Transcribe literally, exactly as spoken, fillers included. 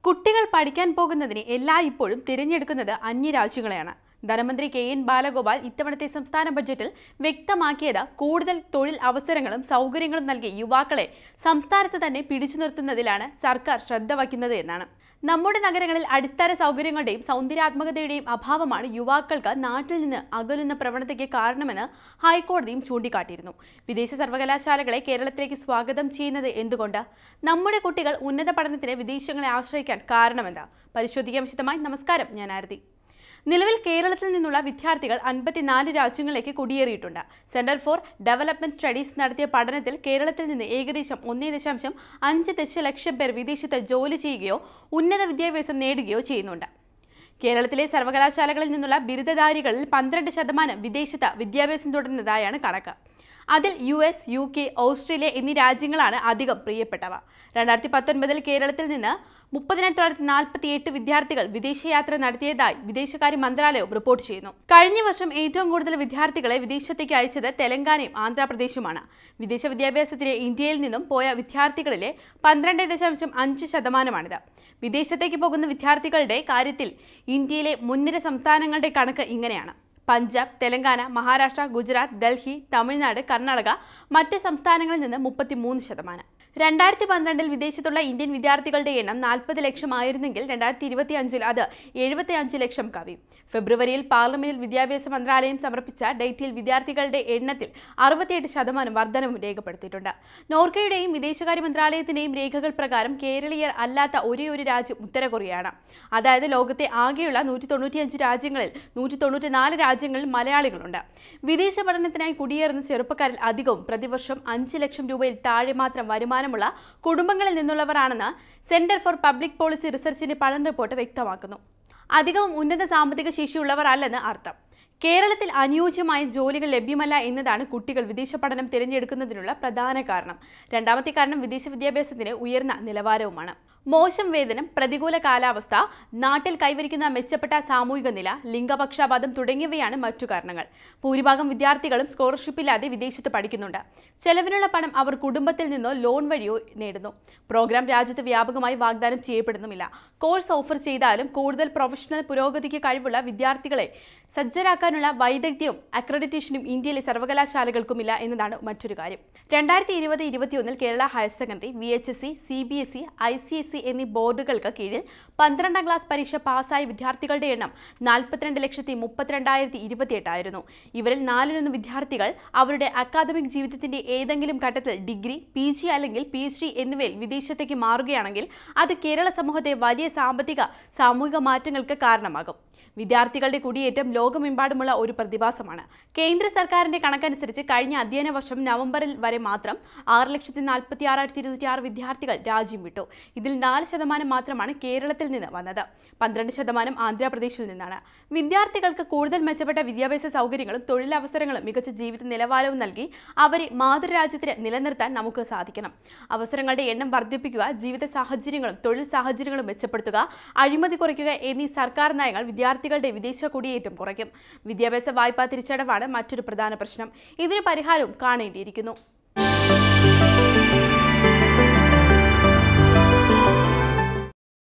കുട്ടികൾ പഠിക്കാൻ പോകുന്നതിന് എല്ലായ്പ്പോഴും തിരഞ്ഞെടുക്കുന്നത് അന്യരാജ്യങ്ങളെയാണ്. ധനമന്ത്രി കെ എൻ ബാലഗോപാൽ ഇത്തവണത്തെ സംസ്ഥാന ബഡ്ജറ്റിൽ വ്യക്തമാക്കിയത് കൂടുതൽ തൊഴിൽ അവസരങ്ങളും സൗകര്യങ്ങളും നൽകി യുവാക്കളെ സംസ്ഥാനത്ത് തന്നെ പിടിച്ചു നിർത്തുന്നതിലാണ് സർക്കാർ ശ്രദ്ധ വയ്ക്കുന്നത് എന്നാണ്. നമ്മുടെ നഗരങ്ങളിൽ അടിസ്ഥാന സൗകര്യങ്ങളുടെയും സൗന്ദര്യാത്മകതയുടെയും അഭാവമാണ് യുവാക്കൾക്ക് നാട്ടിൽ നിന്ന് അകലുന്ന പ്രവണതയ്ക്ക് കാരണമെന്ന് ഹൈക്കോടതിയും ചൂണ്ടിക്കാട്ടിയിരുന്നു. വിദേശ സർവകലാശാലകളെ കേരളത്തിലേക്ക് സ്വാഗതം ചെയ്യുന്നത് എന്തുകൊണ്ട്? നമ്മുടെ കുട്ടികൾ ഉന്നത പഠനത്തിന് വിദേശങ്ങളെ ആശ്രയിക്കാൻ കാരണമെന്താ? പരിശോധിക്കാൻ വിശദമായി. നമസ്കാരം, ഞാൻ ആരതി. നിലവിൽ കേരളത്തിൽ നിന്നുള്ള വിദ്യാർത്ഥികൾ അൻപത്തിനാല് രാജ്യങ്ങളിലേക്ക് കുടിയേറിയിട്ടുണ്ട്. സെന്റർ ഫോർ ഡെവലപ്മെന്റ് സ്റ്റഡീസ് നടത്തിയ പഠനത്തിൽ കേരളത്തിൽ നിന്ന് ഏകദേശം ഒന്നേ ദശാംശം അഞ്ച് ദശലക്ഷം പേർ വിദേശത്ത് ജോലി ചെയ്യുകയോ ഉന്നത വിദ്യാഭ്യാസം നേടുകയോ ചെയ്യുന്നുണ്ട്. കേരളത്തിലെ സർവകലാശാലകളിൽ നിന്നുള്ള ബിരുദധാരികളിൽ പന്ത്രണ്ട് ശതമാനം വിദേശത്ത് വിദ്യാഭ്യാസം തുടരുന്നതായാണ് കണക്ക്. അതിൽ U S, U K, Australia എന്നീ രാജ്യങ്ങളാണ് അധികം പ്രിയപ്പെട്ടവ. രണ്ടായിരത്തി പത്തൊൻപതിൽ കേരളത്തിൽ നിന്ന് മുപ്പതിനായിരത്തി തൊള്ളായിരത്തി നാൽപ്പത്തി എട്ട് വിദ്യാർത്ഥികൾ വിദേശയാത്ര നടത്തിയതായി വിദേശകാര്യ മന്ത്രാലയവും റിപ്പോർട്ട് ചെയ്യുന്നു. കഴിഞ്ഞ വർഷം ഏറ്റവും കൂടുതൽ വിദ്യാർത്ഥികളെ വിദേശത്തേക്ക് അയച്ചത് തെലങ്കാനയും ആന്ധ്രാപ്രദേശുമാണ്. വിദേശ വിദ്യാഭ്യാസത്തിന് ഇന്ത്യയിൽ നിന്നും പോയ വിദ്യാർത്ഥികളിലെ പന്ത്രണ്ട് ദശാംശം അഞ്ച് ശതമാനമാണിത്. വിദേശത്തേക്ക് പോകുന്ന വിദ്യാർത്ഥികളുടെ കാര്യത്തിൽ ഇന്ത്യയിലെ മുൻനിര സംസ്ഥാനങ്ങളുടെ കണക്ക് ഇങ്ങനെയാണ്: പഞ്ചാബ്, തെലങ്കാന, മഹാരാഷ്ട്ര, ഗുജറാത്ത്, ഡൽഹി, തമിഴ്നാട്, കർണാടക. മറ്റ് സംസ്ഥാനങ്ങളിൽ നിന്ന് മുപ്പത്തിമൂന്ന് ശതമാനം. രണ്ടായിരത്തി പന്ത്രണ്ടിൽ വിദേശത്തുള്ള ഇന്ത്യൻ വിദ്യാർത്ഥികളുടെ എണ്ണം നാൽപ്പത് ലക്ഷം ആയിരുന്നെങ്കിൽ രണ്ടായിരത്തി ഇരുപത്തി അഞ്ചിൽ അത് എഴുപത്തി അഞ്ച് ലക്ഷം കവിയും. ഫെബ്രുവരിയിൽ പാർലമെന്റിൽ വിദ്യാഭ്യാസ മന്ത്രാലയം സമർപ്പിച്ച ഡേറ്റയിൽ വിദ്യാർത്ഥികളുടെ എണ്ണത്തിൽ അറുപത്തിയെട്ട് ശതമാനം വർധനവും രേഖപ്പെടുത്തിയിട്ടുണ്ട്. നോർക്കയുടെയും വിദേശകാര്യ മന്ത്രാലയത്തിന്റെയും രേഖകൾ പ്രകാരം കേരളീയർ അല്ലാത്ത ഒരേ ഒരു രാജ്യം ഉത്തര കൊറിയയാണ്. അതായത് ലോകത്തെ ആകെയുള്ള നൂറ്റി തൊണ്ണൂറ്റിയഞ്ച് രാജ്യങ്ങളിൽ നൂറ്റി തൊണ്ണൂറ്റി നാല് രാജ്യങ്ങളിൽ മലയാളികളുണ്ട്. വിദേശ പഠനത്തിനായി കുടിയേറുന്ന ചെറുപ്പക്കാരിൽ അധികവും പ്രതിവർഷം അഞ്ച് ലക്ഷം രൂപയിൽ താഴെ മാത്രം വരുമാനമുള്ള കുടുംബങ്ങളിൽ നിന്നുള്ളവരാണെന്ന് സെന്റർ ഫോർ പബ്ലിക് പോളിസി റിസർച്ചിന്റെ പഠന റിപ്പോർട്ട് വ്യക്തമാക്കുന്നു. അധികവും ഉന്നത സാമ്പത്തിക ശേഷിയുള്ളവർ അല്ലെന്ന് അർത്ഥം. കേരളത്തിൽ അനുയോജ്യമായ ജോലികൾ ലഭ്യമല്ല എന്നതാണ് കുട്ടികൾ വിദേശ പഠനം തിരഞ്ഞെടുക്കുന്നതിനുള്ള പ്രധാന കാരണം. രണ്ടാമത്തെ കാരണം വിദേശ വിദ്യാഭ്യാസത്തിന് ഉയർന്ന നിലവാരവുമാണ്. മോശം വേതനം, പ്രതികൂല കാലാവസ്ഥ, നാട്ടിൽ കൈവരിക്കുന്ന മെച്ചപ്പെട്ട സാമൂഹിക നില, ലിംഗപക്ഷപാതം തുടങ്ങിയവയാണ് മറ്റു കാരണങ്ങൾ. ഭൂരിഭാഗം വിദ്യാർത്ഥികളും സ്കോളർഷിപ്പില്ലാതെ വിദേശത്ത് പഠിക്കുന്നുണ്ട്. ചെലവിനുള്ള പണം അവർ കുടുംബത്തിൽ നിന്നോ ലോൺ വഴിയോ നേടുന്നു. പ്രോഗ്രാം രാജ്യത്ത് വ്യാപകമായി വാഗ്ദാനം ചെയ്യപ്പെടുന്നുമില്ല. കോഴ്സ് ഓഫർ ചെയ്താലും കൂടുതൽ പ്രൊഫഷണൽ പുരോഗതിക്ക് കഴിവുള്ള വിദ്യാർത്ഥികളെ സജ്ജരാക്കാനുള്ള വൈദഗ്ധ്യവും അക്രഡിറ്റേഷനും ഇന്ത്യയിലെ സർവകലാശാലകൾക്കുമില്ല എന്നതാണ് മറ്റൊരു കാര്യം. രണ്ടായിരത്തി ഇരുപത് ഇരുപത്തിയൊന്നിൽ Kerala higher secondary, V H S C, C B S E, I C S C എന്നീ ബോർഡുകൾക്ക് കീഴിൽ പന്ത്രണ്ടാം ക്ലാസ് പരീക്ഷ പാസ്സായ വിദ്യാർത്ഥികളുടെ എണ്ണം നാൽപ്പത്തിരണ്ട് ലക്ഷത്തി മുപ്പത്തിരണ്ടായിരത്തി ഇരുപത്തിയെട്ടായിരുന്നു. ഇവരിൽ നാലിലൊന്ന് വിദ്യാർത്ഥികൾ അവരുടെ അക്കാദമിക് ജീവിതത്തിന്റെ ഏതെങ്കിലും ഘട്ടത്തിൽ ഡിഗ്രി, പി ജി അല്ലെങ്കിൽ പി എച്ച് ഡി എന്നിവയിൽ വിദേശത്തേക്ക് മാറുകയാണെങ്കിൽ അത് കേരള സമൂഹത്തെ വലിയ സാമ്പത്തിക സാമൂഹിക മാറ്റങ്ങൾക്ക് കാരണമാകും. വിദ്യാർത്ഥികളുടെ കുടിയേറ്റം ലോകമെമ്പാടുമുള്ള ഒരു പ്രതിഭാസമാണ്. കേന്ദ്ര സർക്കാരിന്റെ കണക്കനുസരിച്ച് കഴിഞ്ഞ അധ്യയന വർഷം നവംബറിൽ വരെ മാത്രം ആറ് ലക്ഷത്തി നാൽപ്പത്തി ആറായിരത്തി ഇരുന്നൂറ്റി ആറ് വിദ്യാർത്ഥികൾ രാജ്യം വിട്ടു. ഇതിൽ നാല് ശതമാനം മാത്രമാണ് കേരളത്തിൽ നിന്ന് വന്നത്. പന്ത്രണ്ട് ശതമാനം ആന്ധ്രാപ്രദേശിൽ നിന്നാണ്. വിദ്യാർത്ഥികൾക്ക് കൂടുതൽ മെച്ചപ്പെട്ട വിദ്യാഭ്യാസ സൗകര്യങ്ങളും തൊഴിലവസരങ്ങളും മികച്ച ജീവിത നിലവാരവും നൽകി അവരെ മാതൃരാജ്യത്തിന് നിലനിർത്താൻ നമുക്ക് സാധിക്കണം. അവസരങ്ങളുടെ എണ്ണം വർദ്ധിപ്പിക്കുക, ജീവിത സാഹചര്യങ്ങളും തൊഴിൽ സാഹചര്യങ്ങളും മെച്ചപ്പെടുത്തുക, അഴിമതി കുറയ്ക്കുക എന്നീ സർക്കാർ നയങ്ങൾ വിദ്യാർത്ഥി ളുടെ വിദേശ കുടിയേറ്റം കുറയ്ക്കും. വിദ്യാഭ്യാസ വായ്പാ തിരിച്ചടവാണ് മറ്റൊരു പ്രധാന പ്രശ്നം. ഇതിന് പരിഹാരവും കാണേണ്ടിയിരിക്കുന്നു.